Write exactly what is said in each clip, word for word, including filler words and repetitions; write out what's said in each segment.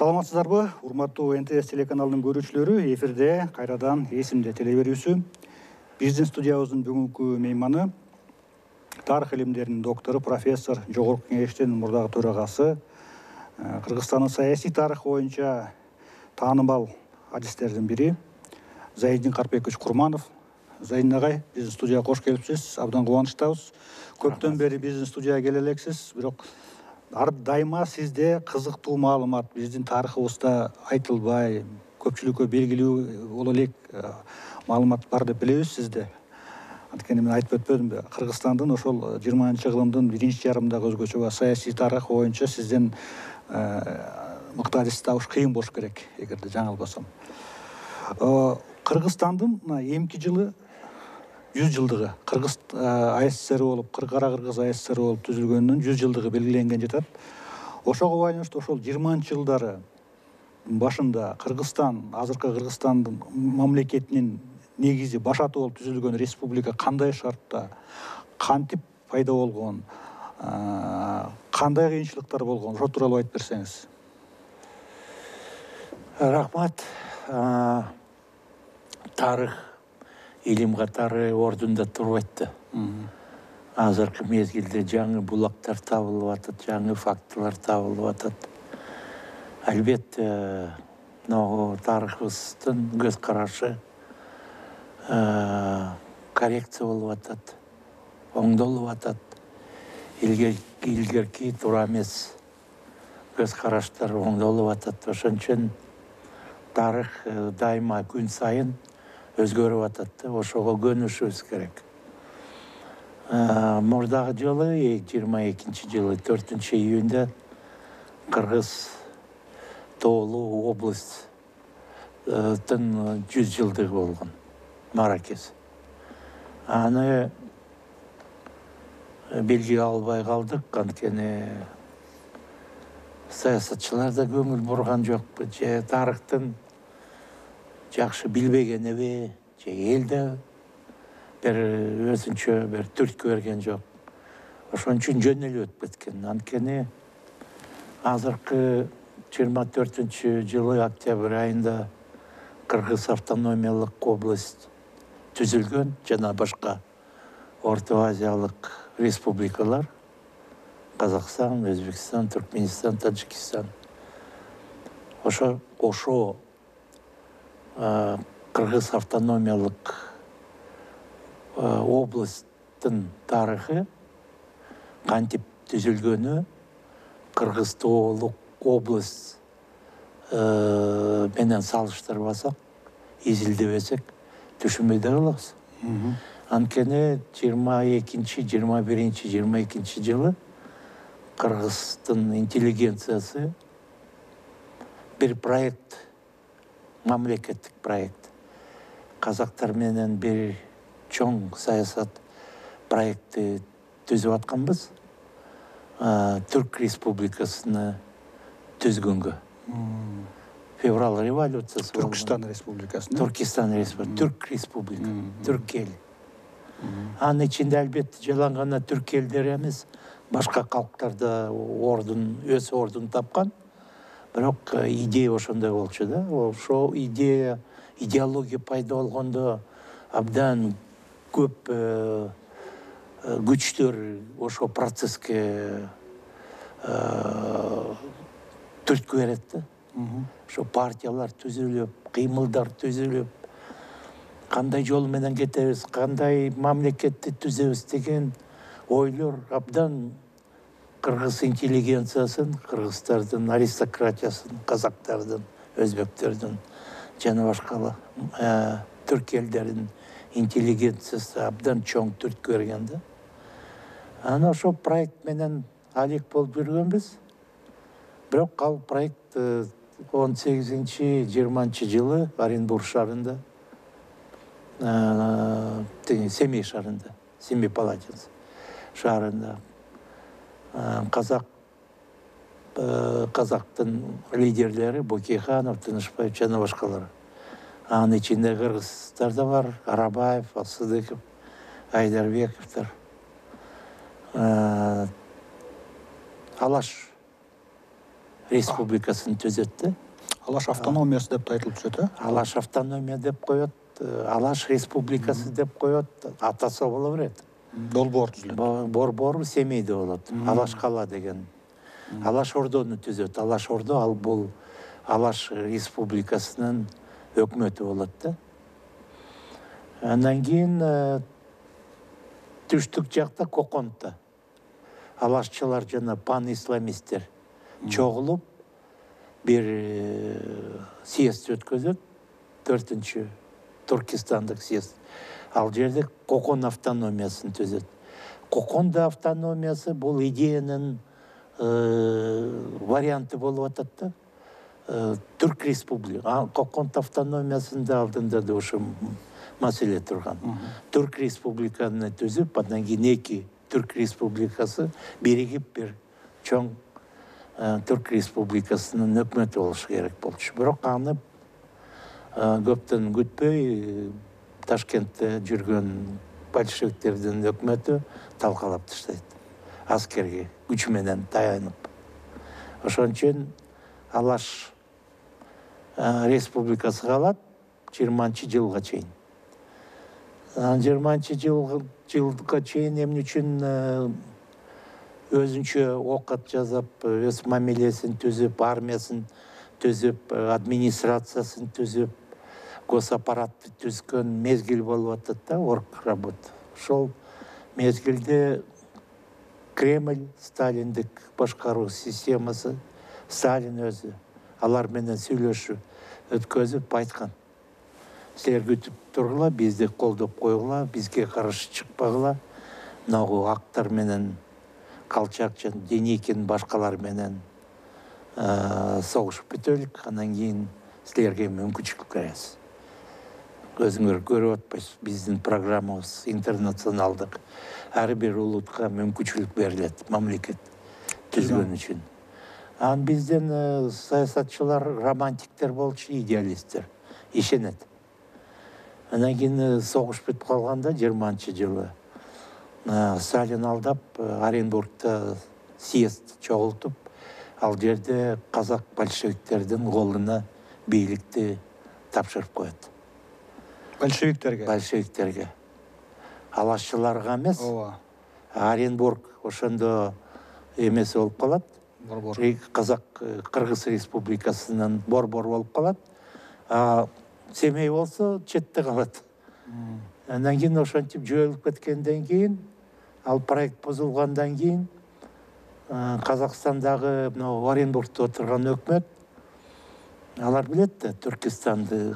Саламатсыздарбы, урматтуу эн тэ эс телеканалынын көрүүчүлөрү, эфирде кайрадан эсимде теле берүүсү. Биздин студиябыздын бүгүнкү мейманы тарых илимдеринин доктору, профессор, жогорку кеңештин мурдагы төрагасы, Кыргызстандын саясий тарыхы боюнча таанымал адистердин бири Зайдин Карпекович Курманов. Зайдин агай, биздин студияга кош келипсиз, абдан кубанычтабыз. Көптөн бери биздин студияга келе элексиз, бирок ар дайыма сизде кызыктуу маалымат биздин тарыхыбызда айтылбай, көпчүлүккө белгилүү боло элек маалымат бар деп билебиз сизде. Анткени мен айтып өтпөдүмбү, Кыргызстандын ошол жыйырманчы кылымдын биринчи жарымындагы өзгөчө саясий тарыхы боюнча сизден мыкты адис табыш кыйын болуш керек, эгерде жаңылбасам. Кыргызстандын эмки жылы жүз жылдыгы, Кыргыз а эс эс эр болуп, Кыргызстан Кыргыз а эс эс эр болуп түзүлгөнүнүн жүз жылдыгы белгиленген жатат. Ошого байланыштуу ошол жыйырманчы жылдары башында Кыргызстан, азыркы Кыргызстандын мамлекетинин негизи башаты болуп түзүлгөн республика кандай шартта, кантип пайда болгон, кандай кыйынчылыктар болгон, ошол тууралуу айтып берсеңиз. Рахмат. Тарых илим катары ордунда турбайт да. Азыркы мезгилде жаңы булактар табылып атат, жаңы фактылар табылып атат. Албетте, могу тарыхыбыздын көз карашы коррекция болуп атат, оңдолуп атат. Илгерки туура эмес көз караштар оңдолуп атат. Ошон үчүн тарых дайыма күн сайын өзгөрүп атат. Ошого көнүшүбүз керек. Мурдагы жылы, жыйырма экинчи жылы, төртүнчү июнда Кыргыз Тоолуу областтын жүз жылдыгы болгон, Маракес. Аны белги албай калдык, анткени саясатчылар да көңүл бурган жок, же тарыхтын жакшы билбегениби, же эл да бир өзүнчө бир түрткү берген жок. Ошон үчүн жөн эле өтүп кеткен. Анткени азыркы жыйырма төртүнчү жылы октябрь айында Кыргыз автономиялык область түзүлгөн, жана башка Орто Азиялык республикалар, Казакстан, Өзбекстан, Түркменистан, Таджикистан. Ошо ошо Кыргыз автономиялык областтын тарыхы кантип түзүлгөнү Кыргыз Тоолук область менен салыштырбасак, изилдебесек түшүнбөй да калабыз. Анткени жыйырма экинчи, жыйырма биринчи, жыйырма экинчи жылы Кыргыздын интеллигенциясы бир проект, мамлекеттик проект, казактар менен бир чоң саясат проекти түзүп атканбыз. Түрк республикасыны түзгөнгө. Февраль революциясы. Түркистан республикасыны. Түркистан республикасы, Түрк республика, Түрк эл. Анын ичинде албетте жалаң гана түрк элдери эмес, башка калктар да ордун, өз ордун тапкан. Бирок идея ошондой болчу да. Ошо идея, идеология пайда болгондо абдан көп күчтөр ошо процесске түрткү берет да. Ошо партиялар түзүлүп, кыймылдар түзүлүп, кандай жол менен кетебиз, кандай мамлекетти түзөбүз деген ойлор абдан кыргыз интеллигенциясын, кыргыздардын аристократиясын, казактардын, өзбектердин жана башка түрк элдеринин интеллигенциясы абдан чоң түрткү берген да. Аны ошо проект менен алек болуп жүргөнбүз. Бирок ал проект он сегизинчи, жыйырманчы жылы Оренбург шаарында, Семей шаарында, Семипалатинск шаарында казак казактын лидерлери Бөкейханов, Тынышбаев жана башкалар. Анын ичинде кыргыздар да бар, Арабаев, Алсыдыков, Айдарбековдор. Алаш республикасын түзетті. Алаш автономиясы деп айтылып түседі. Алаш автономия деп қояды, Алаш республикасы деп қояды, атасы бола береді. Долбоор түзіледі. Борбор Семейде болады. Алаш қала деген. Алаш ордоны түзеді. Алаш ордо ал бұл Алаш республикасының өкіметі болады да. Андан кейін түштік жақта Қоқонда алашчылар жана пан-исламистер чоғылып бір съезд өткізеді, төртінші Түркістандық съезд. Ал жерде Қоқан автономиясын түзеді. Қоқонда автономиясы бұл идеяның варианты болып атады. Түрк республика. Қоқан автономиясында алдында да ошы мәселе тұрған. Түрк республиканы түзіп, андан кейін екі Түрк республикасы бірігіп бір чоң Түрк республикасының өкіметі болушы керек болды. Бірақ аны көптен күтпей Ташкентте жүрген большевиктердің өкіметі талқалап тастайды. Аскерге күшіменен таянып. Ошон үчүн Алаш республикасы қалады жыйырманчы жылға чейин. жыйырманчы жылға чейин эмне үчүн өзүнчө окат жазып, өз мамилесин түзүп, армиясын түзүп, администрациясын түзүп, госаппаратты түзгөн мезгил болуп атат да, орг работа. Ошол мезгилде Кремль, Сталиндик башкаруу системасы, Сталин өзү алар менен сүйлөшүү өткөзүп айткан. Силер күтүп тургула, бизди колдоп койгула, бизге каршы чыкпагыла. Ногу актар менен Колчакчан, Деникин башкалар менен согушуп бүтөлүк, анан кийин силерге мүмкүнчүлүк беребиз. Өзүңөр көрүп атпайсыз, биздин программабыз интернационалдык. Ар бир улутка мүмкүнчүлүк берилет, мамлекет түзгөн үчүн. Ан бизден саясатчылар романтиктер болчу, идеалисттер, ишенет. Анан кийин согуш бүтүп калганда жыйырманчы жылы Сталин алдап Оренбургда съезд чогултуп, ал жерде казак большевиктердин колуна бийликти тапшырып коет. Большевиктерге? Большевиктерге. Алашчыларга эмес. Оренбург ошондо эмес болуп калат. Казак Кыргыз республикасынын борбор болуп калат. А Семей болсо четте калат. Андан кийин ошентип жойулуп кеткенден кийин, ал проект бузулгандан кийин Казакстандагы Оренбургда отурган өкмөт алар билет да, Түркистанды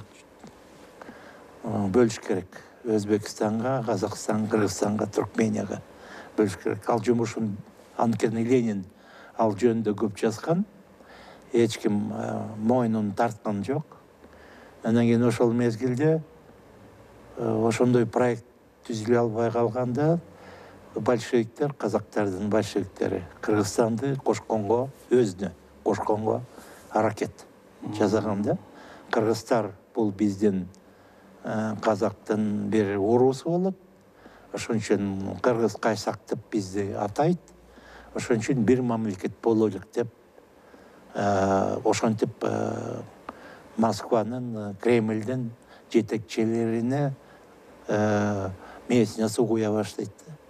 бөлүш керек. Өзбекстанга, Казакстан, Кыргызстанга, Туркменияга бөлүш керек. Ал жумушун анткени Ленин ал жөнүндө көп жазган. Эч ким мойнун тарткан жок. Андан кийин ошол мезгилде ошондой проект түзүлө албай калганда большевиктер, казактардын большевиктери Кыргызстанды кошконго, өзүнө кошконго аракет жасаган да. Кыргыздар бул биздин казактын бир уруусу болот. Ошон үчүн кыргыз кайсак деп бизди атайт. Ошон үчүн бир мамлекет бололук деп ошентип Москванын, Кремльдин жетекчилерине мээсине суу куя баштайт.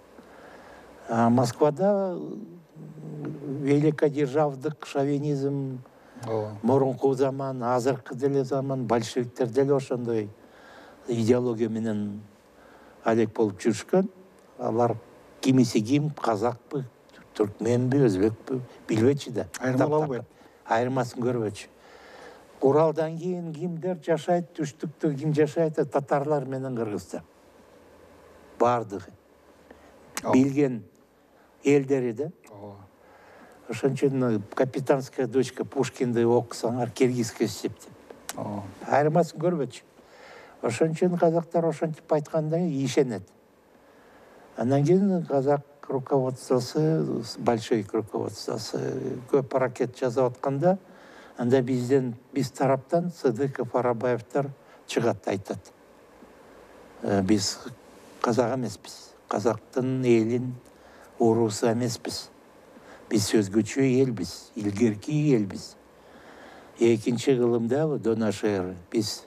Москвада великодержавдык шовинизм мурунку заман, азыркы деле заман большевиктер деле ошондой идеология менен алек болуп жүрүшкөн. Алар кимиси ким, казакпы, түркменби, өзбекпи билбечи да. Айырмалап албайт. Айырмасын көрбөчү. Уралдан кийин кимдер жашайт, түштүктө ким жашайт, татарлар менен кыргыздар. Бардыгы. Билген элдери да. Ошон үчүн капитанская дочка Пушкинди окусаңар киргизге эсептеп. Айырмасын көрбөчү. Ошон үчүн казактар ошентип айтканда ишенет. Андан кийин казак руководствосы, большевик руководствосы көп аракет жасап атканда, анда бизден, биз тараптан Сыдыков, Арабаевтар чыгат, айтат. Биз казак эмеспиз, казактын элин уруусу эмеспиз. Биз өзгөчө элбиз, илгерки элбиз. Экинчи кылымда Донашер биз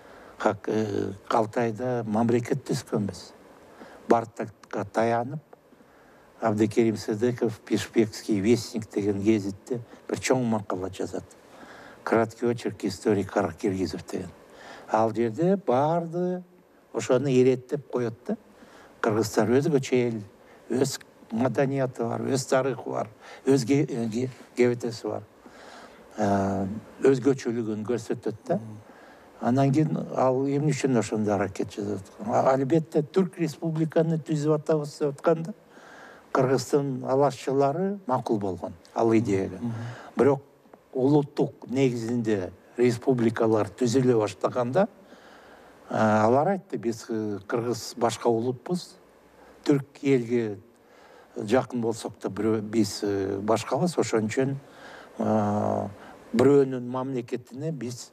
Калтайда мамлекет түзгөнбүз. Бартакка таянып, Абдыкерим Сыдыков Пешпекский вестник деген гезитте бир чоң макала жазат. Краткий очерк истории Каракиргизов деген. Ал жерде барды ошону иреттеп коет да. Кыргызстар өзгөчө эл, өз маданияты бар, өз тарыхы бар, өз кебетеси бар. Өзгөчөлүгүн көрсөтөт да. Анан кийин ал эмне үчүн ошондой аракет жасап аткан? Албетте Түрк республиканы түзүп атабыз деп атканда Кыргыздын алашчылары макул болгон ал идеяга. Бирок улуттук негизинде республикалар түзүлө баштаганда алар айтты, биз кыргыз башка улутпуз. Түрк элге жакын болсок да биз башкабыз, ошон үчүн бирөөнүн мамлекетине биз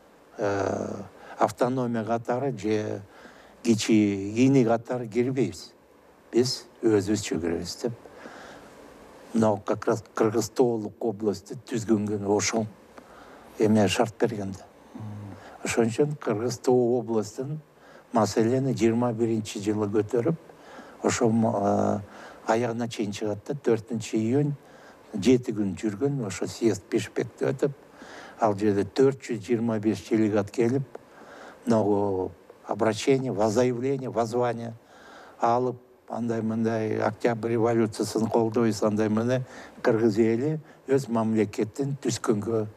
автономия катары же кичи ини катары кирбейбиз. Биз өзүбүзчө киребиз деп. Мына как раз Кыргыз Тоолук областты түзгөнгө ошол эме шарт берген да. Ошон үчүн Кыргыз Тоо областын маселени жыйырма биринчи жылы көтөрүп, ошол аягына чейин чыгат да, төртүнчү июнь жети күн жүргөн, ошо съезд Бишкекте өтүп, ал жерде төрт жүз жыйырма беш делегат келип, много обращение, воззаявление, воззвание алып, андай-мындай Октябрь революциясын колдойбуз, андай-мындай кыргыз эли өз мамлекетин түзгөнгө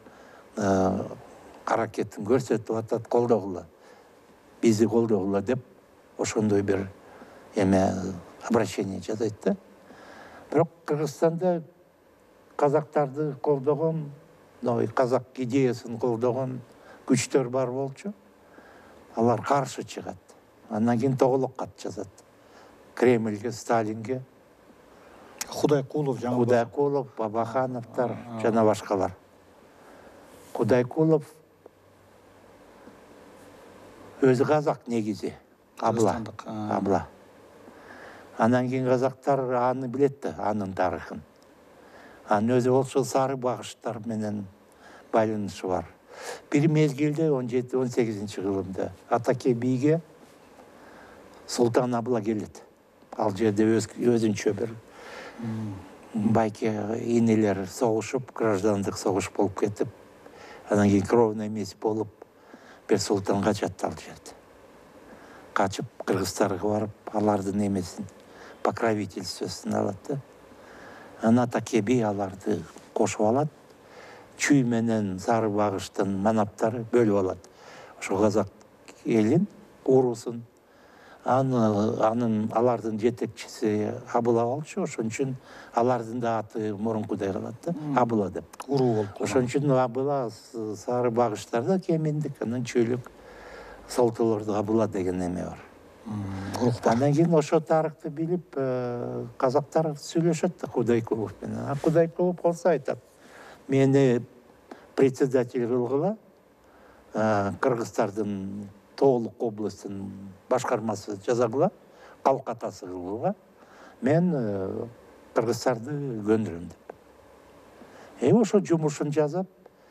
аракетин көрсөтүп атат, колдогула. Бизди колдогула деп ошондой бир эме обращение жасайт да. Бирок Кыргызстанда казактарды колдогон, казак идеясын колдогон күчтөр бар болчу. Алар каршы чыгат. Андан кийин тоголок кат жазат. Кремльге, Сталинге. Кудайкулов, жаңы Кудайкулов, Бабахановтар жана башкалар. Кудайкулов өзү казак негизи, абла. Абла. Андан кийин казактар аны билет да, анын тарыхын. Анын өзү болсо сары багыштар менен байланышы бар. Бир мезгилде он жети он сегизинчи кылымда Атаке бийге Султан Абла келет. Ал жерде өзүнчө бир байке инелер согушуп, граждандык согуш болуп кетип, анан кийин кровная месть болуп, бир султан качат ал жерде. Качып Кыргыздарга барып, алардын эмесин, покровительствосын алат да. Анан Атаке бий аларды кошуп алат. Чүй менен сары багыштын манаптары бөлүп алат. Ошо казак элин, урусун. Анын алардын жетекчиси Абыла болчу, ошон үчүн алардын да аты мурункудай калат да, Абыла деп. Уруу болуп. Ошон үчүн Абыла сары багыштарда кеминдик, анан чөйлүк солтолордо Абыла деген эме бар. Андан кийин ошо тарыхты билип, казактар сүйлөшөт да Кудайкулов менен. А Кудайкулов болсо айтат: мени председатель кылгыла, Кыргыздардын Тоолук областын башкармасы жасагыла, калк атасы кылгыла, мен кыргыздарды көндүрөм деп. Э ошо жумушун жасап,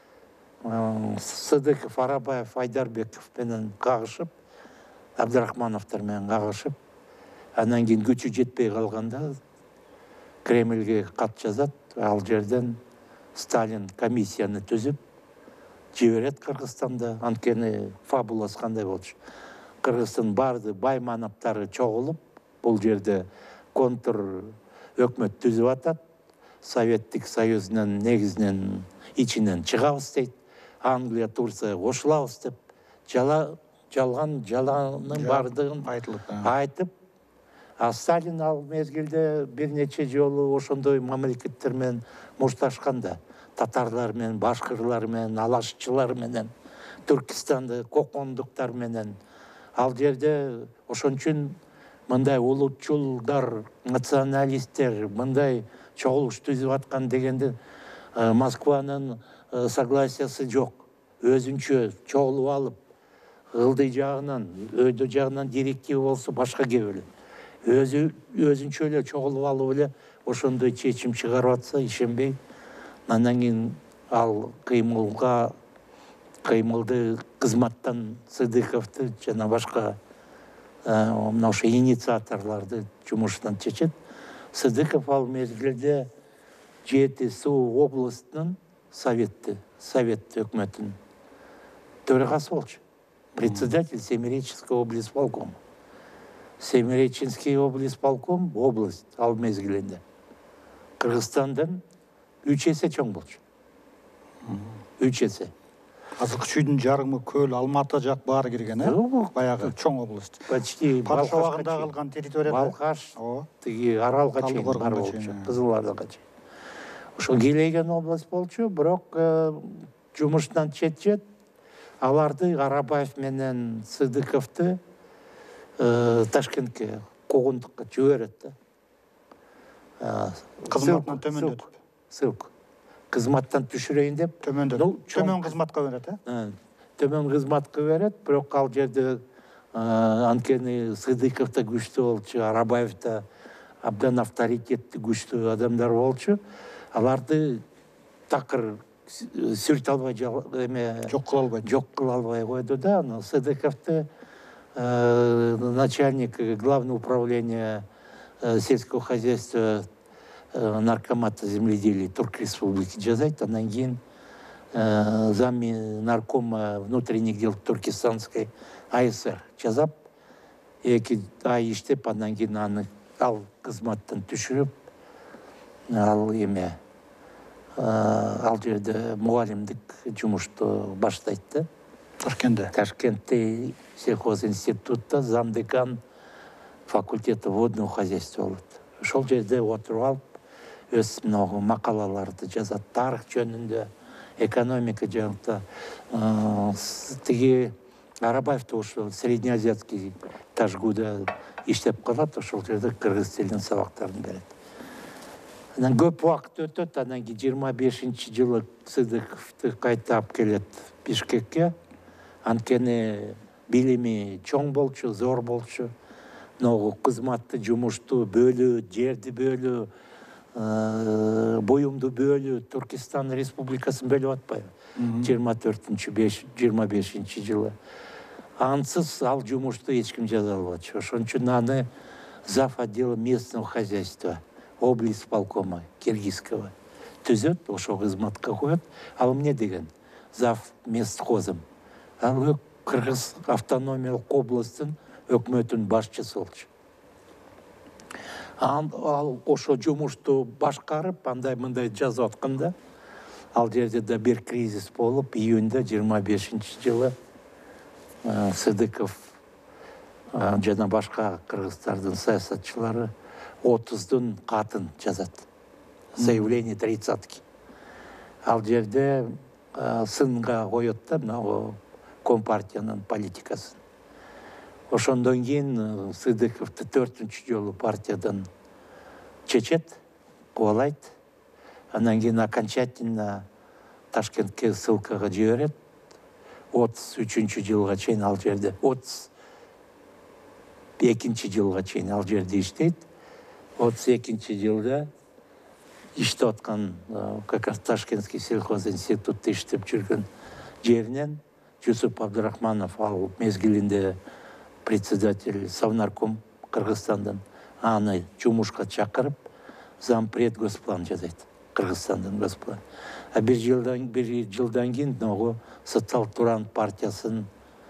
Сыдыков, Арабаев, Айдарбеков менен кагышып, Абдрахмановтар менен кагышып, андан кийин күчү жетпей калганда Кремльге кат жазат, ал жерден Сталин комиссияны түзүп жиберет Кыргызстанда. Анткени фабуласы кандай болчу? Кыргыздын барды бай манаптары чогулуп, бул жерде контр өкмөт түзүп атат. Советтик Союзунун негизинен ичинен чыгабыз дейт. Англия, Турция кошулабыз деп жалган жаланын бардыгын айтып, а Сталин ал мезгилде бир нече жолу ошондой мамлекеттер менен мушташканда, татарлар менен, башкырлар менен, алашчылар менен, Түркистанды кокондуктар менен. Ал жерде ошон үчүн мындай улутчулдар, националисттер мындай чогулуш түзүп аткан дегенде Москванын согласиясы жок. Өзүнчө чогулуп алып, ылдый жагынан, өйдө жагынан директива болсо башка кеп эле. Өзү өзүнчө эле чогулуп алып эле ошондой чечим чыгарып атса ишенбей, анан кийин ал кыймылга кыймылды кызматтан Сыдыковду жана башка мына ошо инициаторларды жумушунан чечет. Сыдыков ал мезгилде Жети Суу областынын советти, совет өкмөтүнүн төрагасы болчу. Председатель Семиреченского облисполкома. Семиреченский облисполком область ал мезгилинде Кыргызстандан үч эсе чоң болчу. үч эсе. Азыркы чүйдүн жарымы Көл, Алматы жак баары кирген, э? Баягы чоң область. Почти Патша убагында калган территория. Балкаш, тиги Аралга чейин бар болчу, Кызыл Аралга чейин. Ошо келейген область болчу, бирок жумуштан чет-чет аларды Арабаев менен Сыдыковду Ташкентке, куугундукка жиберет да. Кызматтан төмөндөтүп. Ссылка. Кызматтан түшүрөйүн деп, төмөндөтүп. Төмөн кызматка берет, э? Төмөн кызматка берет, бирок ал жерде анткени Сыдыков да күчтүү болчу, Арабаев да абдан авторитеттүү күчтүү адамдар болчу. Аларды такыр сүрт албай эме жок кыла албай. Жок кыла албай койду да, аны Сыдыковду начальник главного управления сельского хозяйства наркомата земледелия Турк Республики жазайт, анан кийин зами наркома внутренних дел Туркестанской АСР жазап, эки ай иштеп, анан кийин аны ал кызматтан түшүрүп, ал эме ал жерде мугалимдик жумушту баштайт да. Ташкентте. Ташкентте сельхозинститутта замдекан факультета водного хозяйства болот. Ошол жерде отуруп алып, өз макалаларды жазат, тарых жөнүндө, экономика жөнүндө. Тиги Арабаев ошол среднеазиатский Ташгуда иштеп калат, ошол жерде кыргыз тилинин сабактарын берет. Анан көп убакыт өтөт, анан кийин жыйырма бешинчи жылы Сыдыковду кайта алып келет Бишкекке. Анткени билими чоң болчу, зор болчу. Ногу кызматты, жумушту бөлүү, жерди бөлүү, буюмду бөлүү, Туркестан Республикасын бөлүп атпайбы? жыйырма төртүнчү жыйырма бешинчи жылы. Ансыз ал жумушту эч ким жаза албачу. Ошон үчүн аны зав. Отдела местного хозяйства облисполкома Киргизского түзөт, ошо кызматка коет. Ал эмне деген? Зав. Местхозом. Ал Кыргыз автономиялык областтын өкмөтүнүн башчысы болчу. Ал ошо жумушту башкарып, андай-мындай жазып атканда, ал жерде да бир кризис болуп, июнда жыйырма бешинчи жылы Сыдыков жана башка кыргыздардын саясатчылары отуздун катын жазат. Заявление тридцатки. Ал жерде сынга коет да, мына Компартиянын политикасын. Ошондон кийин Сыдыковду төртүнчү жолу партиядан чечет, кубалайт. Анан кийин окончательно Ташкентке ссылкага жиберет. отуз үчүнчү жылга чейин ал жерде, отуз экинчи жылга чейин ал жерде иштейт. отуз экинчи жылда иштеп аткан, как раз Ташкентский сельхозинститутта иштеп жүргөн жеринен Жусуп Абдурахманов, ал мезгилинде председатель Совнарком Кыргызстандан, аны жумушка чакырып, зампред госплан жазайт. Кыргызстандан госплан. А бир жылдан бир жылдан кийин ногу Социал Туран партиясын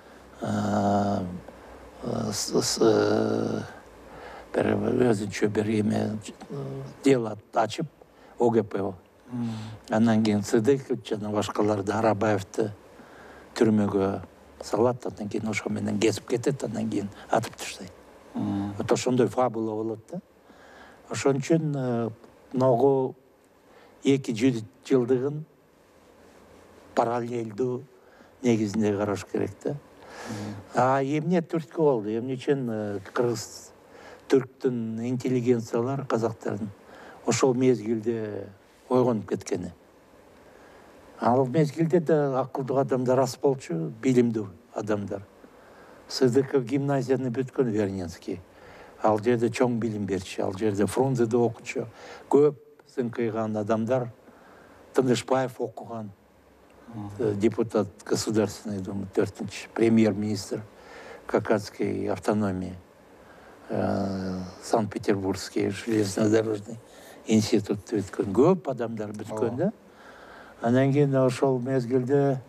бир өзүнчө бир эме дело ачып, ОГП. Анан кийин Сыдыков жана башкаларды Арабаевди түрмөгө салат, анан кийин ошо менен кесип кетет, анан кийин атып таштайт. Вот ошондой фабула болот да. Ошон үчүн ногу эки жылдыгын параллелдүү негизинде караш керек да. А эмне түрткү болду? Эмне үчүн кыргыз түрктүн интеллигенциялар, казактардын ошол мезгилде ойгонуп кеткени? Ал мезгилде да акылдуу адамдар аз болчу, билимдүү адамдар. Сыдыков гимназияны бүткөн, Верненский. Ал жерде чоң билим берчү, ал жерде Фрунзеде окучу. Көп зыңкыйган адамдар, Тынышбаев окуган, депутат Государственной Думы, төртүнчү премьер-министр Кавказской автономии, Санкт-Петербургский железнодорожный институт өткөн. Көп адамдар бүткөн да. Анан кийин ошол мезгилде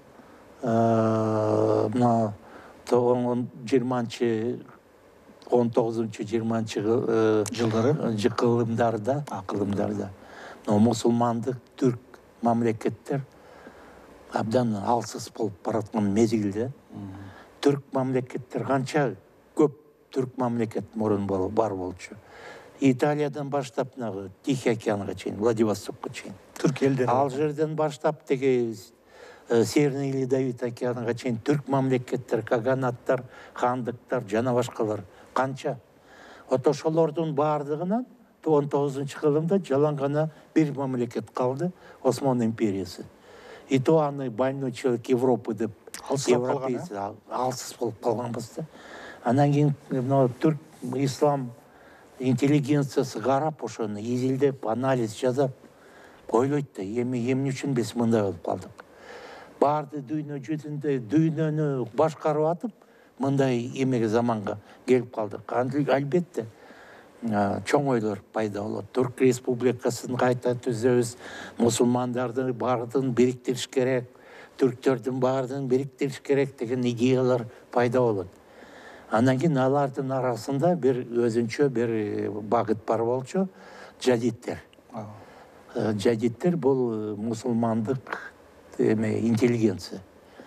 мына жыйырманчы он тогузунчу жыйырманчы жылдары кылымдарда, кылымдарда мусулмандык түрк мамлекеттер абдан алсыз болуп бараткан мезгилде түрк мамлекеттер канча көп түрк мамлекет мурун бар болчу. Италиядан баштап Тихий океанга чейин, Владивостокко чейин. Түрк элдери. Ал жерден баштап теги Северный Ледовит океанга чейин түрк мамлекеттер, каганаттар, хандыктар, жана башкалар канча. Вот ошолордун баардыгынан он тогузунчу кылымда жалаң гана бир мамлекет калды, Осман империясы. И то аны больной человек Европы деп европейцы алсыз болуп калганбыз да. Анан кийин түрк ислам интеллигенциясы карап ошону изилдеп, анализ жасап ойлойт да, эми эмне үчүн биз мындай болуп калдык. Барды дүйнө жүзүндө дүйнөнү башкарып атып, мындай эмеге заманга келип калдык. Албетте чоң ойлор пайда болот. Түрк республикасын кайта түзөбүз, мусулмандардын баардыгын бириктириш керек, түрктөрдүн баардыгын бириктириш керек деген идеялар пайда болот. Анан кийин алардын арасында бир өзүнчө бир багыт бар болчу, жадиттер. Жадиттер бул мусулмандык интеллигенция.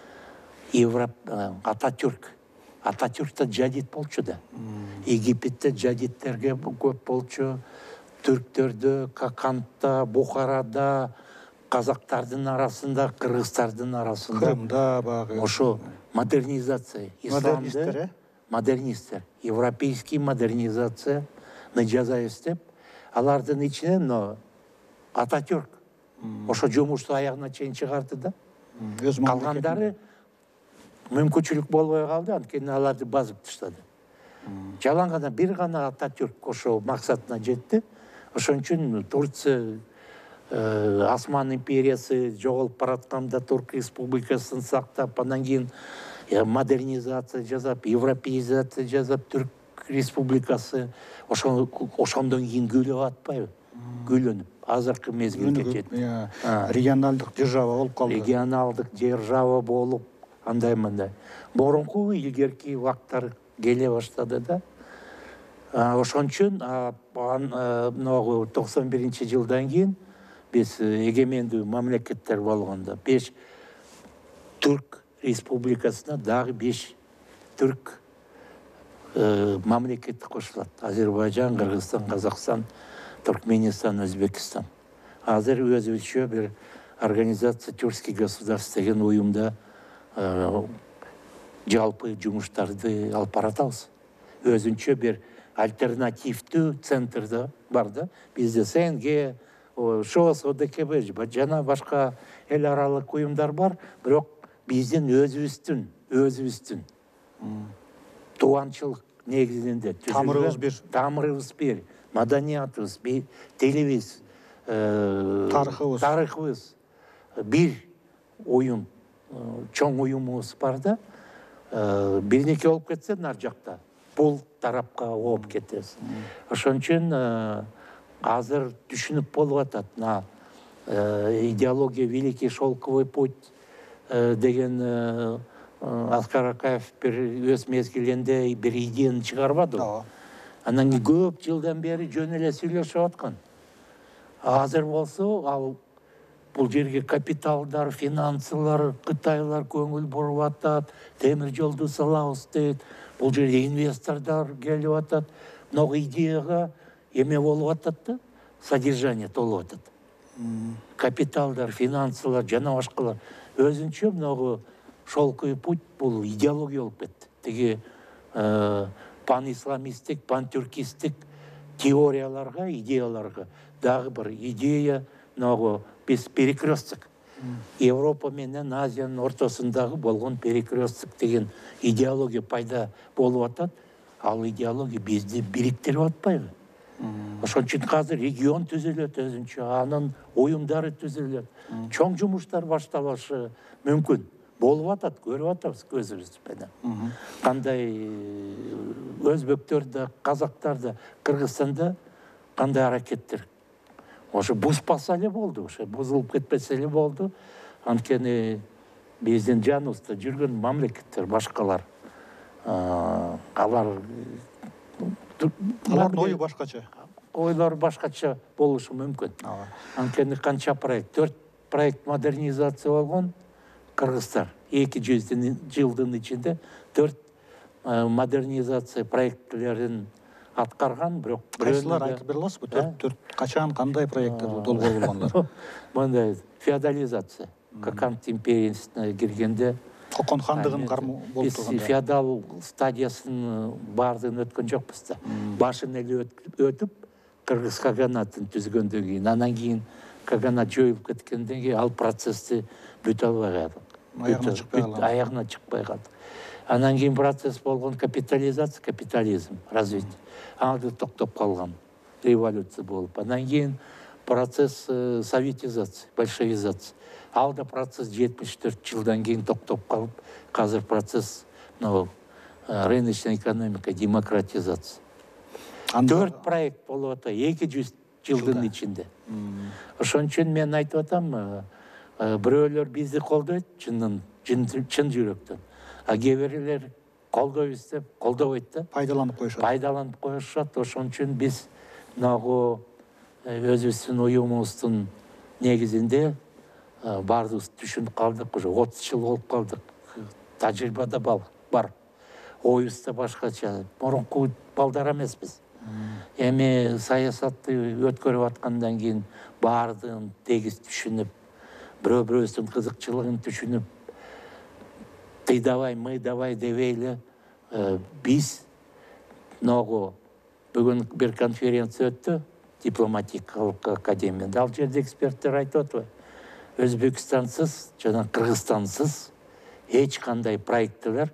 Ататюрк. Ататюркта жадит болчу да. Египетте жадиттерге көп болчу. Түрктөрдө, Какантта, Бухарада, казактардын арасында, кыргыздардын арасында. Крымда багы. Ошо модернизация. Модернисттер, модернисттер. Европейский модернизация жасай иштеп, алардын ичинен но Ататюрк ошо жумушту аягына чейин чыгарды да. Калгандары мүмкүнчүлүк болбой калды, анткени аларды басып таштады. Жалаң гана бир гана Ататюрк ошо максатына жетти. Ошон үчүн Турция, Осман империясы жоголуп баратканда Турк республикасын сактап, анан кийин модернизация жасап, европеизация жасап, Түрк республикасы ошондон кийин гүлөп атпайбы? Гүлөнүп, азыркы мезгилге жетти. Регионалдык держава болуп калды. Регионалдык держава болуп, андай-мындай. Борунку илгерки убактар келе баштады да. Ошон үчүн токсон биринчи жылдан кийин биз эгемендүү мамлекеттер болгондо беш Түрк республикасына дагы беш түрк мамлекети кошулат. Азербайжан, Кыргызстан, Казакстан, Туркменистан, Өзбекистан. Азыр өзүнчө бир организация Тюркский государств деген уюмда жалпы жумуштарды алып баратабыз. Өзүнчө бир альтернативдүү центрда бар да. Бизде СНГ, ШОС, ОДКБ жана башка эл аралык уюмдар бар, бирок биздин өзүбүздүн, өзүбүздүн тубанчылык негизинде тамырыбыз бир, тамырыбыз бир, маданиятыбыз бир, тилибиз, тарыхыбыз, тарыхыбыз бир уюм, чоң уюмубуз бар да. Биринеке болуп кетсе, нар жакта бул тарапка ооп кетесиз. Ошон үчүн азыр түшүнүп болуп атат. Идеология Великий шелковый путь деген Аскар Акаев бир өз мезгилинде бир идеяны чыгарбады. Анан көп жылдан бери жөн эле сүйлөшүп аткан. Азыр болсо, ал бул жерге капиталдар, финансылар, Кытайлар көңүл буруп атат, темир жолду салабыз дейт. Бул жерге инвесторлор келип атат. Много идеяга эме болуп атат да, содержание толуп атат. Капиталдар, финансылар, жана башкалар. Өзүнчө много шелковый путь бул идеология болуп кетти. Теги пан-исламисттик, пан-тюркисттик теорияларга, идеяларга дагы бир идея, много биз перекресток. Европа менен Азиянын ортосундагы болгон перекресток деген идеология пайда болуп атат. ал идеология бизди бириктирип атпайбы? Ошон үчүн азыр регион түзүлөт өзүнчө, анын уюмдары түзүлөт. Чоң жумуштар башталышы мүмкүн. Болуп атат, көрүп атабыз көзүбүз менен. Кандай өзбектер да, казактар да, Кыргызстанда кандай аракеттер. Ошо бузбаса эле болду, ошо бузулуп кетпесе эле болду. Анткени биздин жаныбызда жүргөн мамлекеттер башкалар. Алар Алардын ою башкача. Ойлор башкача болушу мүмкүн. Анткени канча проект, төрт проект модернизация болгон. Кыргызстар эки жүз жылдын ичинде төрт модернизация проектлерин аткарган, бирок кайсылар айтып бере аласызбы? Төрт качан кандай проекттер долбоор болгондор? Мындай феодализация. Кокант империясына киргенде Кокон хандыгын болуп биз турганда. феодал стадиясын баардыгын өткөн жокпуз да. Башын эле өтүп, Кыргыз каганатын түзгөндөн кийин, анан кийин каганат жоюлуп кеткенден кийин ал процессти бүтө албай калдык. Аягына чыкпай калды. Аягына чыкпай калды. Анан кийин процесс болгон капитализация, капитализм, развитие. Аны токтоп калган. Революция болуп. Анан кийин процесс советизация, большевизация. Ал да процесс жетимиш төрт жылдан кийин токтоп калып, азыр процесс рыночный экономика, демократизация. Төрт проект болуп атат, эки жүз жылдын ичинде. Ошон үчүн мен айтып атам, бирөөлөр бизди колдойт, чын жүрөктөн. А кээ бирлер колдойбуз деп колдобойт да. Пайдаланып коюшат. Пайдаланып коюшат. Ошон үчүн биз нагы өзүбүздүн уюмубуздун негизинде баардыгыбыз түшүнүп калдык, уже отуз жыл болуп калдык. Тажрыйбада бар. Оюбуз да башкача. Мурунку балдар эмеспиз. Эми саясатты өткөрүп аткандан кийин баардыгын тегиз түшүнүп, бирөө бирөөбүздүн кызыкчылыгын түшүнүп, ты давай, мы давай дебейли, биз ногу бүгүн бир конференция өттү, дипломатикалык академияда. Ал жерде эксперттер айтып атпайбы? Өзбекстансыз жана Кыргызстансыз эч кандай проекттер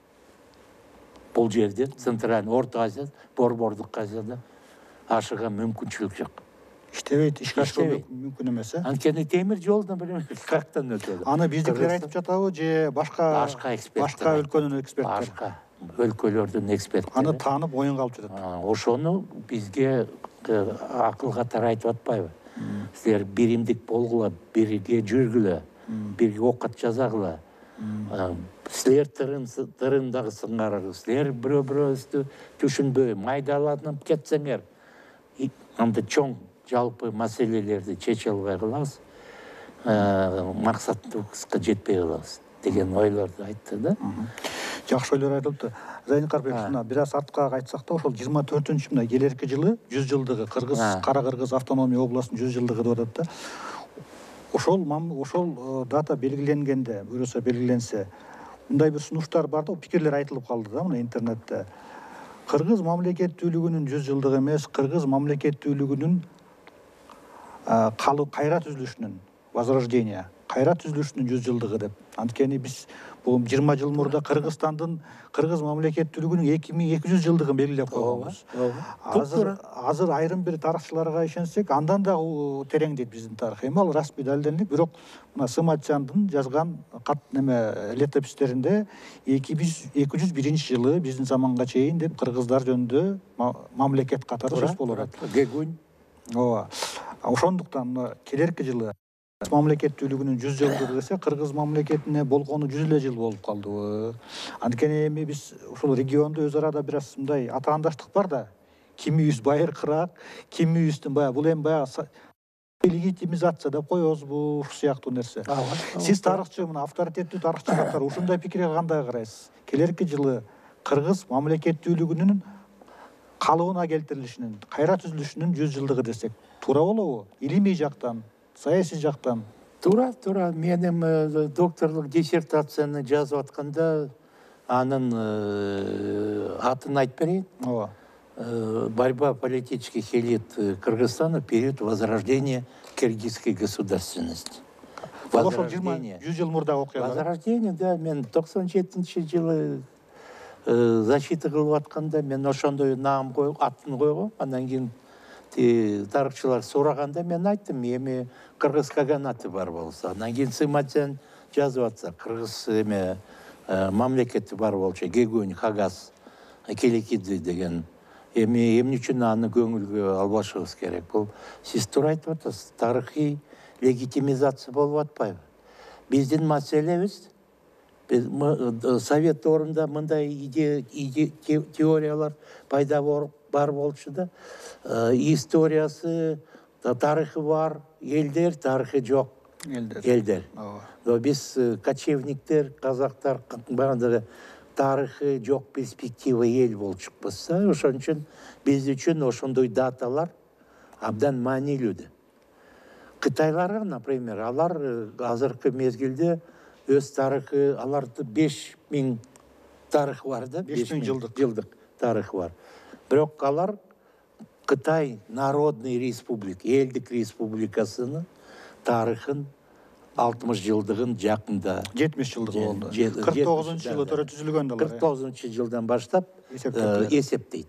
бул жерде, Центральный, Орто Азия, Борбордук Азияда ашыга мүмкүнчүлүк жок. Иштебейт, ишке ашыруу мүмкүн эмес, э? Анткени темир жолдон билем каяктан өтөдү. Аны биздикилер айтып жатабы же башка башка эксперттер? Башка өлкөнүн эксперттери. Башка өлкөлөрдүн эксперттери. Аны таанып оюнга алып жатат. Ошону бизге акыл катары айтып атпайбы? Силер биримдик болгула, бирге жүргүлө, бирге окат жазагыла. Силер тырындагы сыңарыңыз, силер бирөө бирөөбүздү түшүнбөй, майдаланып кетсеңер, анда чоң жалпы маселелерди чече албай калабыз, максатыбызга жетпей калабыз деген ойлорду айтты да. Жакшы ойлор айтылды. Зайнин Карбековна, бир аз артка кайтсак да, ошол жыйырма төртүнчү мына келерки жылы жүз жылдыгы, Кыргыз, Кара Кыргыз автономия областынын жүз жылдыгы деп атат да. Ошол ошол дата белгиленгенде, буюрса белгиленсе, мындай бир сунуштар бар да, пикирлер айтылып калды да мына интернетте. Кыргыз мамлекеттүүлүгүнүн жүз жылдыгы эмес, Кыргыз мамлекеттүүлүгүнүн кайра түзүлүшүнүн, возрождение, кайра түзүлүшүнүн жүз жылдыгы деп. Анткени биз бул жыйырма жыл мурда Кыргызстандын Кыргыз мамлекеттүүлүгүнүн эки миң эки жүз жылдыгын белгилеп койгонбуз. Азыр азыр айрым бир тарыхчыларга ишенсек, андан да терең дейт биздин тарых. Эми ал расмий далилденет, бирок мына Сыматжандын жазган кат неме летопистеринде эки жүз биринчи жылы биздин заманга чейин деп кыргыздар жөнүндө мамлекет катары сөз болуп атат. Гегунь. Ооба. Ошондуктан келерки жылы мамлекеттүүлүгүнүн жүз жылдыгы десе, Кыргыз мамлекетине болгону жүз элүү жыл болуп калдыбы. Анткени эми биз ушул региондо өз арада бир аз мындай атаандаштык бар да. Кимибиз байыркыраак, кимибиздин баягы бул эми баягы легитимизация деп коебузбу, ушул сыяктуу нерсе. Сиз тарыхчы, мына авторитеттүү тарыхчылар ушундай пикирге кандай карайсыз? Келерки жылы Кыргыз мамлекеттүүлүгүнүн калыбына келтирилишинин, кайра түзүлүшүнүн жүз жылдыгы десек, туура болобу? Илимий жактан, саясий жактан? Туура, туура. Менин докторлук диссертацияны жазып атканда анын атын айтып берейин. Ооба. Борьба политических элит Кыргызстана в период возрождения киргизской государственности. Возрождение. жүз жыл мурда окуялар. Возрождение, да, мен токсон жетинчи жылы защита кылып атканда мен ошондой наам коюп атын койгом. Андан кийин тарыхчылар сураганда мен айттым, эми кыргыз каганаты бар болсо, андан кийин Сыматян жазып атса, кыргыз эме мамлекети бар болчу, Гегунь, Хагас, Келекиди деген. Эми эмне үчүн аны көңүлгө албашыбыз керек? Бул сиз туура айтып атасыз, тарыхый легитимизация болуп атпайбы? Биздин маселебиз Совет орында мындай теориялар пайда бар болчу да, историясы, тарыхы бар элдер, тарыхы жок элдер. Биз кочевниктер, казактар баягы тарыхы жок перспектива эл болчукпуз. Ошон үчүн биз үчүн ошондой даталар абдан маанилүү. Кытайларга, например, алар азыркы мезгилде өз тарыхы, аларды беш миң тарыхы бар да, беш миң жылдык тарыхы бар. Бирок алар Кытай Народный Республика, элдик республикасынын тарыхын алтымыш жылдыгын жакында, жетимиш жылдык болду. кырк тогузунчу жылы төрө түзүлгөн да. кырк тогузунчу жылдан баштап эсептейт.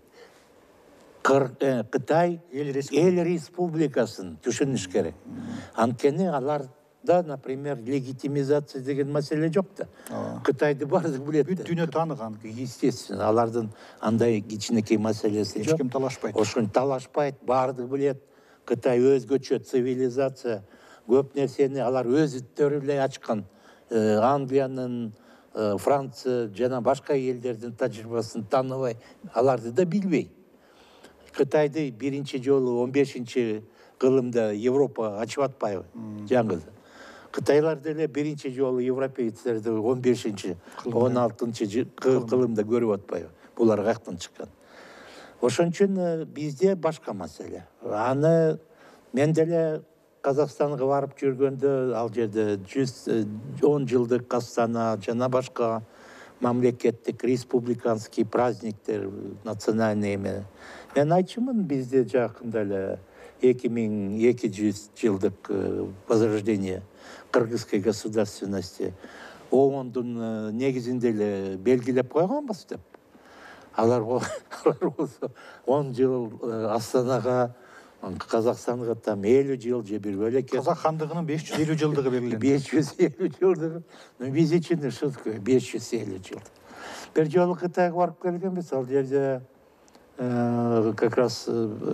Кытай эл республикасын түшүнүш керек. Анткени аларда, например, легитимизация деген маселе жок да. Кытайды бардык билет. Бүт дүйнө тааныган. Естественно, алардын андай кичинекей маселеси жок. Эч ким талашпайт. Ошон талашпайт, бардык билет. Кытай өзгөчө цивилизация, көп нерсени алар өздөрү эле ачкан. Англиянын, Франция жана башка элдердин тажрыйбасын тааныбай, аларды да билбей. Кытайды биринчи жолу он бешинчи кылымда Европа ачып атпайбы? Жаңы. Кытайлар деле биринчи жолу европейцтерди он бешинчи он алтынчы кылымда көрүп атпайбы? Булар каяктан чыккан? Ошон үчүн бизде башка маселе. Аны мен деле Казакстанга барып жүргөндө, ал жерде жүз он жылдык Астана жана башка мамлекеттик республиканский праздниктер, национальный эме. Мен айтчумун, бизде жакында эле эки миң эки жүз жылдык возрождение кыргызской государственности оондун негизинде эле белгилеп койгонбуз деп. Алар болсо он жыл Астанага, Казакстанга там элүү жыл же бир бөлек. Казак хандыгынын беш жүз элүү жылдыгы белгиленди. беш жүз элүү жылдыгы. Биз үчүн шутка беш жүз элүү жыл. Бир жолу Кытайга барып келгенбиз, ал жерде как раз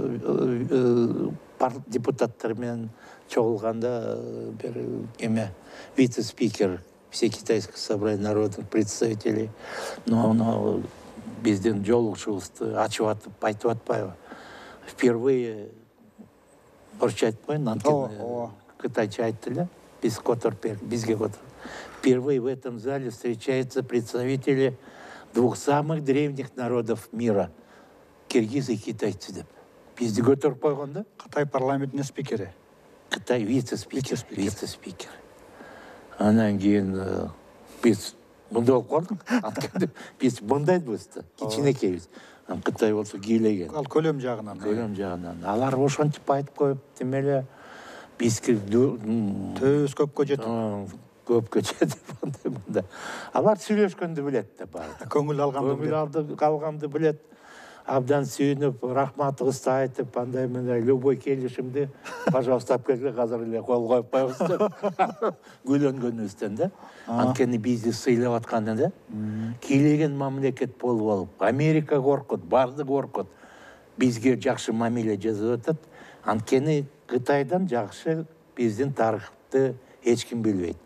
депутаттар менен чогулганда бир эме вице-спикер Всекитайского собрания народных представителей, но биздин жолугушубузду ачып атып айтып атпайбы? Впервые орусча айтпайын, анткени кытайча айтты эле, биз которуп бердик, бизге которуп. Впервые в этом зале встречаются представители двух самых древних народов мира. Киргиз и китайцы деп. Бизди көтөрүп койгон да. Кытай парламентинин спикери. Кытай вице-спикер. Вице-спикер. Анан кийин биз мындай болуп калдык. Анткени биз мындайбыз да, кичинекейбиз. Кытай болсо кийлеген. Ал көлөм жагынан. Көлөм жагынан. Алар ошентип айтып коюп, демеле бизге төз көпкө жетип. Көпкө жетип андай мында. Алар сүйлөшкөндү билет да баары. Көңүл алганды билет. Көңүл алганды билет. Абдан сүйүнүп, рахматыбызды айтып, андай мындай любой келишимди, пожалуйста, алып келгиле, азыр эле кол коюп коебуз деп. Күйлөнгөнүбүздөн да. Анткени бизди сыйлап атканы да. Кийлеген мамлекет болуп алып, Америка коркут, бардык коркут. Бизге жакшы мамиле жасап атат. Анткени Кытайдан жакшы биздин тарыхты эч ким билбейт.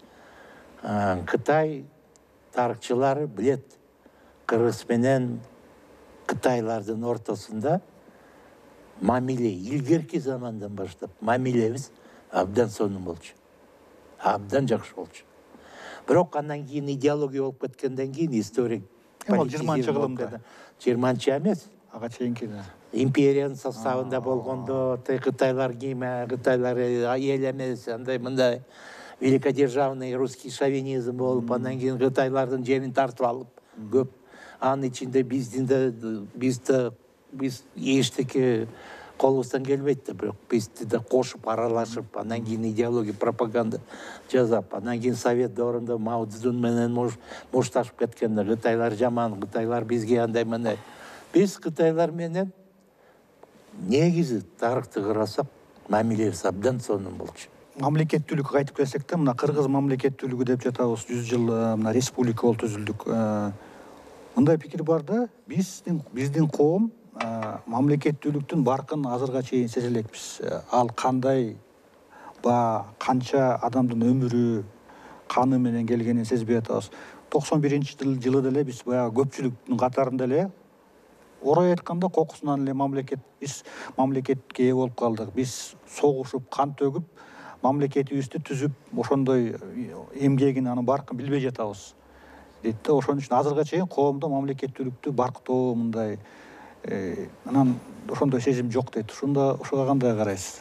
Кытай тарыхчылары билет. Кыргыз менен Кытайлардын ортосунда мамиле, илгерки замандан баштап мамилебиз абдан сонун болчу. Абдан жакшы болчу. Бирок андан кийин идеология болуп кеткенден кийин историк жыйырманчы кылымда. жыйырманчы эмес. Ага чейинки. Империянын составында болгондо Кытайлар кийме, Кытайлар эл эмес, андай мындай великодержавный русский шовинизм болуп, андан кийин Кытайлардын жерин тартып алып, көп. Анын ичинде биздин да, биз да, биз эчтеке колубуздан келбейт да, бирок бизди да кошуп аралашып, анан кийин идеология пропаганда жасап, анан кийин совет дöwрүндө Мао Цзэдун менен мушташып кеткенде Кытайлар жаман, Кытайлар бизге андай мындай. Биз Кытайлар менен негизи тарыхты карасак, мамилебиз абдан сонун болчу. Мамлекеттүүлүккө кайтып келсек да, мына кыргыз мамлекеттүүлүгү деп жатабыз, жүз жыл мына республика болуп түзүлдүк. Мындай пикир бар да, биздин биздин коом мамлекеттүүлүктүн баркын азырга чейин сезе элекпиз. Ал кандай ба канча адамдын өмүрү, каны менен келгенин сезбей атабыз. токсон биринчи жылы деле биз баягы көпчүлүктүн катарында эле, орой айтканда кокусунан эле мамлекет, биз мамлекетке ээ болуп калдык. Биз согушуп, кан төгүп, мамлекетибизди түзүп, ошондой эмгегин, анын баркын билбей жатабыз. Дейт да, ошон үчүн азырга чейин коомдо мамлекеттүүлүктү барктоо мындай, анан ошондой сезим жок дейт. Ошондо ошого кандай карайсыз?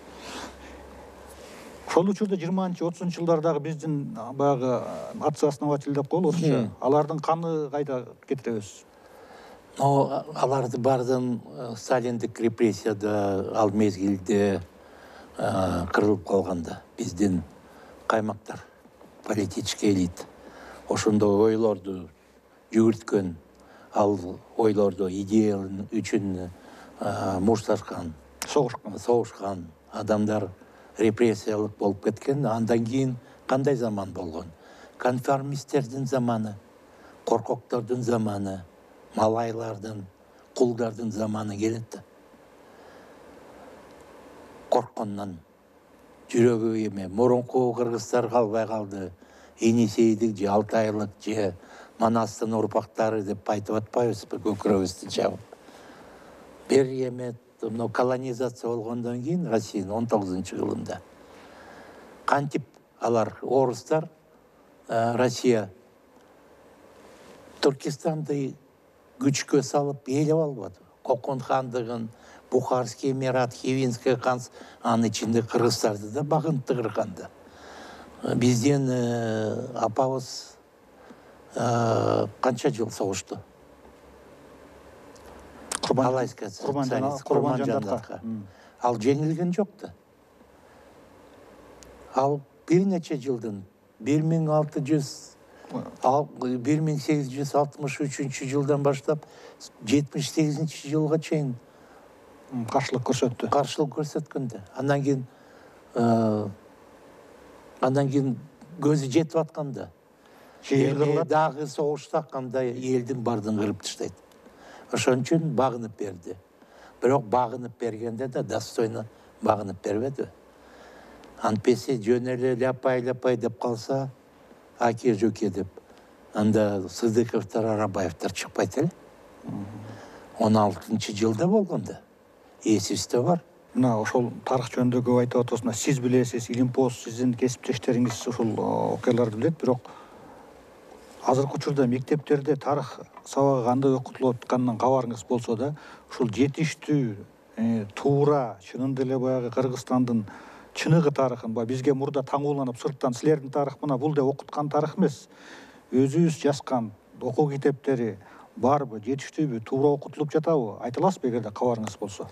Ошол учурда жыйырманчы отузунчу жылдардагы биздин баягы отцы-основатель деп коелу орусча, алардын каны кайда кетиребиз? Но аларды бардын сталиндик репрессияда ал мезгилде кырылып калганда биздин каймактар, политический элита ошондой ойлорду жүгүрткөн, ал ойлорду идея үчүн мушташкан, Согушкан. согушкан адамдар репрессиялык болуп кеткен. Андан кийин кандай заман болгон? Конформисттердин заманы, коркоктордун заманы, малайлардын, кулдардын заманы келет да. Корккондон жүрөгү эме, мурунку кыргыздар калбай калды. Енисейдик же Алтайлык же Манастын урпактары деп айтып атпайбызбы көкүрөбүздү жабып. Бир эме мына колонизация болгондон кийин Россиянын он тогузунчу жылында кантип алар орустар, Россия Түркистанды күчкө салып ээлеп албады. Кокон хандыгын, Бухарский эмират, Хивинский ханс, анын ичинде кыргыздарды да багынтырганда. Бизден апабыз канча жыл согушту? Алайска, Курманжандатка. Ал жеңилген жок да. Ал бир нече жылдын бир миң алты жүз бир миң сегиз жүз алтымыш үчүнчү жылдан баштап жетимиш сегизинчи жылга чейин каршылык көрсөттү. Каршылык көрсөткөндө. Андан кийин андан кийин көзү жетип атканда дагы согушта кандай элдин бардын кырып таштайт. Ошон үчүн багынып берди. Бирок багынып бергенде да достойно багынып бербеди. Антпесе жөн эле ляпай ляпай деп калса, аке жөке деп, анда Сыздыковтар, Арабаевтар чыкпайт эле. он алтынчы жылда болгондо. Эсибизде бар. Мына ошол тарых жөнүндө көп айтып атасыз. Сиз билесиз, Илимпоз, сиздин кесиптештериңиз ушул окуяларды билет, бирок азыркы учурда мектептерде тарых сабагы кандай окутулуп атканынан кабарыңыз болсо да, ушул жетиштүү, туура, чынында эле баягы Кыргызстандын чыныгы тарыхын, бизге мурда таңууланып сырттан силердин тарых мына бул деп окуткан тарых эмес. Өзүбүз жазган окуу китептери барбы, жетиштүүбү, туура окутулуп жатабы? Айта аласызбы эгерде кабарыңыз болсо?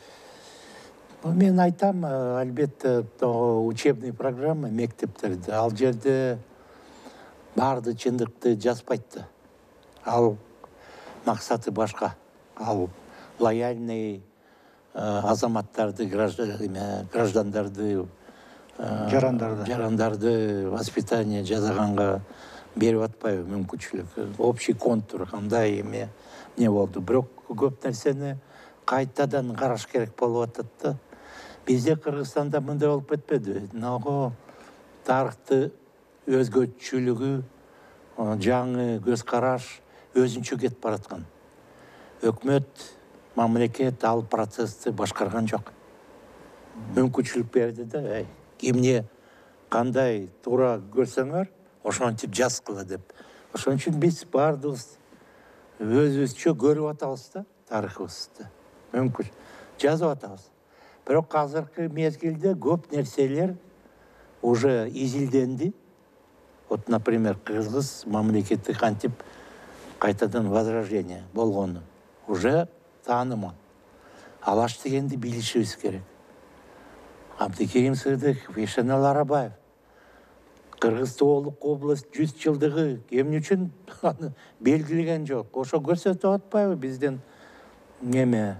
Мен айтам, албетте, учебный программа мектептерде ал жерде барды чындыкты жазбайт да. Ал максаты башка. Ал лояльный азаматтарды, граждандарды, жарандарды жарандарды воспитание жасаганга берип атпайбы мүмкүнчүлүк. Общий контур кандай эме не болду. Бирок көп нерсени кайтадан караш керек болуп атат да. Бизде Кыргызстанда мындай болуп кетпеди. Ного тарыхты өзгөчөлүгү, жаңы көз караш өзүнчө кетип бараткан. Өкмөт, мамлекет ал процессти башкарган жок. Мүмкүнчүлүк берди да, кимне кандай туура көрсөңөр, ошентип жазгыла деп. Ошон үчүн биз бардыбыз өзүбүзчө көрүп атабыз да тарыхыбызды. Мүмкүн жазып атабыз. Бирок азыркы мезгилде көп нерселер уже изилденди. Вот, например, Кыргыз мамлекети кантип кайтадан возрождение болгону уже таанымал. алаш дегенди билишибиз керек. Абдыкерим Сыдыков, Ишенел Арабаев, Кыргыз Тоолук область жүз жылдыгы эмне үчүн аны белгилеген жок. Ошо көрсөтүп атпайбы бизден неме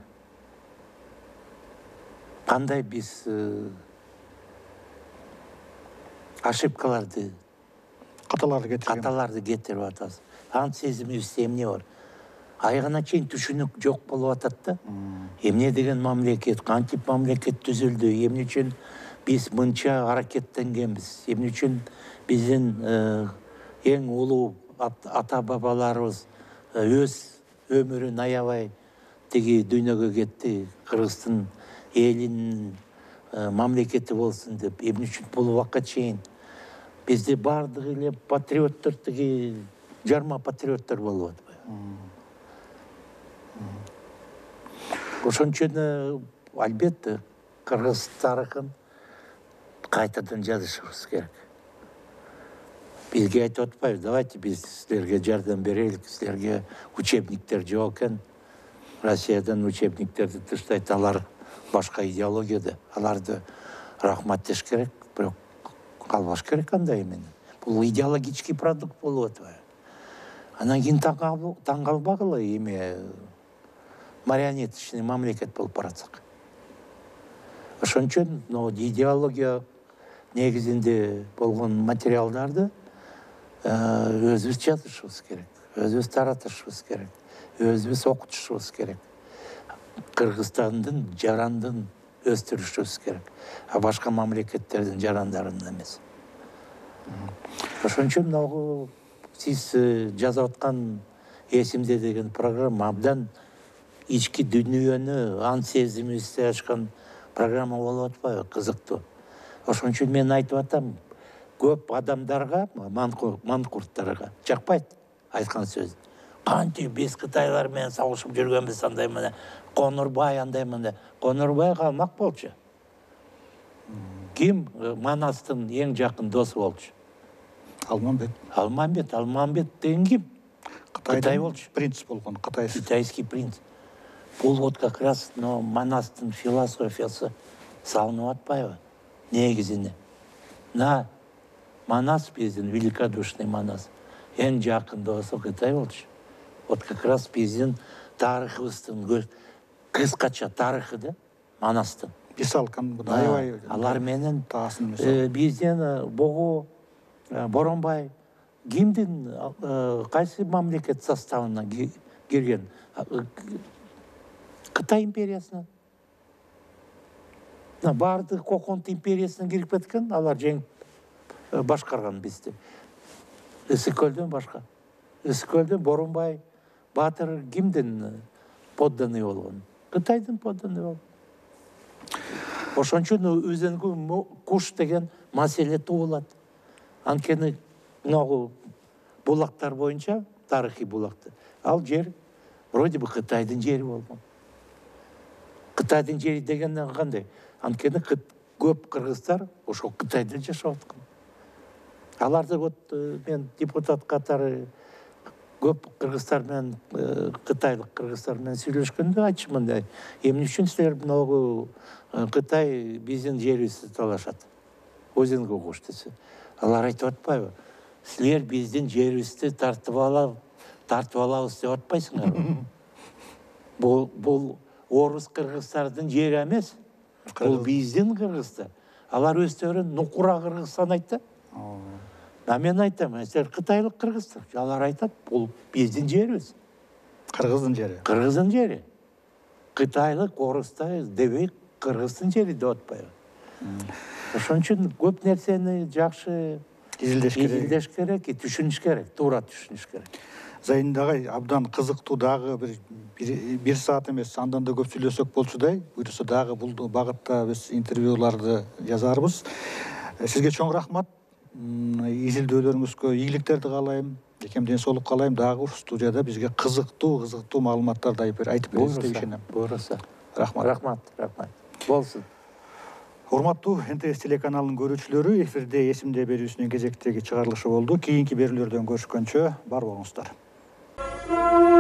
кандай биз ошибкаларды, каталарды кетирген. каталарды кетирип атабыз. Ант сезимибизде эмне бар? Айгана чейин түшүнүк жок болуп атат да. Эмне деген мамлекет, кантип мамлекет түзүлдү, эмне үчүн биз мынча аракеттенгенбиз, эмне үчүн биздин эң улуу ата бабаларыбыз өз өмүрүн аябай тиги дүйнөгө кетти, Кыргыздын элинин мамлекети болсун деп, эмне үчүн бул убакка чейин бизде бардыгы эле патриоттор тиги жарма патриоттор болуп атпайбы. Ошон үчүн албетте кыргыз тарыхын кайтадан жазышыбыз керек. Бизге айтып атпайбы, давайте биз силерге жардам берелик, силерге учебниктер жок экен. Россиядан учебниктерди тыштайт, алар башка идеологияда, аларды рахмат деш керек, бирок калбаш керек андай эмени. Бул идеологический продукт болуп атпайбы. Анан кийин таң калбагыла эме марионеточный мамлекет болуп баратсак. Ошон үчүн идеология негизинде болгон материалдарды өзүбүз жазышыбыз керек, өзүбүз таратышыбыз керек, өзүбүз окутушубуз керек. Кыргызстандын жарандын өстүрүшүбүз керек, а башка мамлекеттердин жарандарын эмес. Ошон үчүн могу сиз жазып аткан эсимде деген программа абдан ички дүйнөнү, ант сезимибизди ачкан программа болуп атпайбы, кызыктуу. Ошон үчүн мен айтып атам, көп адамдарга, манкурттарга жакпайт айткан сөз. Кантип биз Кытайлар менен сагышып жүргөнбүз андай менен, Конурбай андай менен. Конурбай калмак болчу. Ким Манастын эң жакын досу болчу? Алмамбет. Алмамбет, Алмамбет деген ким? Кытай болчу. Принц болгон, кытайский. Китайский принц. Бул вот как раз Манастын философиясы салынып атпайбы? Негизине. На Манас биздин великодушный Манас. Эң жакын досу Кытай болчу. Вот как раз биздин тарыхыбыздын кыскача тарыхы да Манастын. Бисал аябай алар менен таасын бизден Богу Боронбай кимдин кайсы мамлекет составына кирген? Кытай империясына. Барды Коконт империясына кирип кеткен, алар жеңип башкарган бизди. Ысыкөлдөн башка. Ысыкөлдөн Боронбай Батыр кимдин подданный болгон? Кытайдын подданный болгон. Ошон үчүн өзөнгө куш деген маселе туулат. Анткени могу булактар боюнча, тарыхый булакты. Ал жер вроде бы Кытайдын жери болгон. Кытайдын жери дегенден кандай? Анткени көп кыргыздар ошол Кытайда жашап аткан. Аларды вот мен депутат катары көп кыргыздар менен, кытайлык кыргыздар менен сүйлөшкөндө айтчумун мындай, эмне үчүн силер могу Кытай биздин жерибизди талашат? Өзөнгө куш десе. Алар айтып атпайбы? Силер биздин жерибизди тартып алып, тартып алабыз деп атпайсыңарбы? Бул бул орус кыргыздардын жери эмес. Бул биздин кыргыздар. Алар өздөрүн нукура Кыргызстан айтты. А мен айтам, силер кытайлык кыргыздар. Алар айтат, бул биздин жерибиз. Кыргыздын жери. Кыргыздын жери. Кытайлык, орустай дебей кыргыздын жери деп атпайбы? Ошон үчүн көп нерсени жакшы изилдеш керек. Изилдеш керек, түшүнүш керек, туура түшүнүш керек. Зайын агай, абдан кызыктуу дагы бир бир саат эмес, андан да көп сүйлөсөк болчудай. Буйрса дагы бул багытта биз интервьюларды жазарбыз. Сизге чоң рахмат. Изилдөөлөрүңүзгө ийгиликтерди каалайм. Экем ден соолук каалайм. Дагы студияда бизге кызыктуу, кызыктуу маалыматтарды айтып бересиз деп ишенем. Буйруса. Рахмат. Рахмат, рахмат. Болсун. Урматтуу эн тэ эс телеканалынын көрүүчүлөрү, эфирде эсимде берүүсүнүн кезектеги чыгарылышы болду. Кийинки берүүлөрдөн көрүшкөнчө бар болуңуздар.